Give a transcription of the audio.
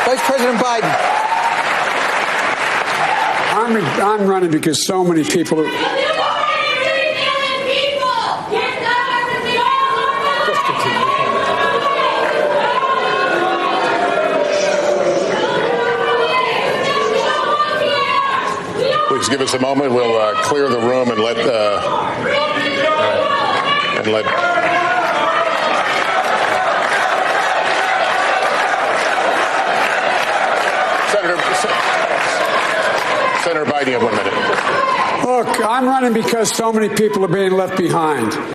Vice President Biden. I'm running because so many people are... Please give us a moment. We'll clear the room and let Senator Biden, you have 1 minute. Look, I'm running because so many people are being left behind.